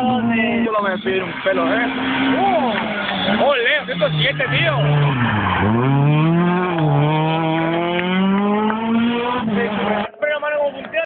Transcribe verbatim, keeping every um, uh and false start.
dónde? Yo lo voy a pedir un pelo, ¿eh? ¡Oh! ¡Oh, Leo! ¡ciento siete, tío!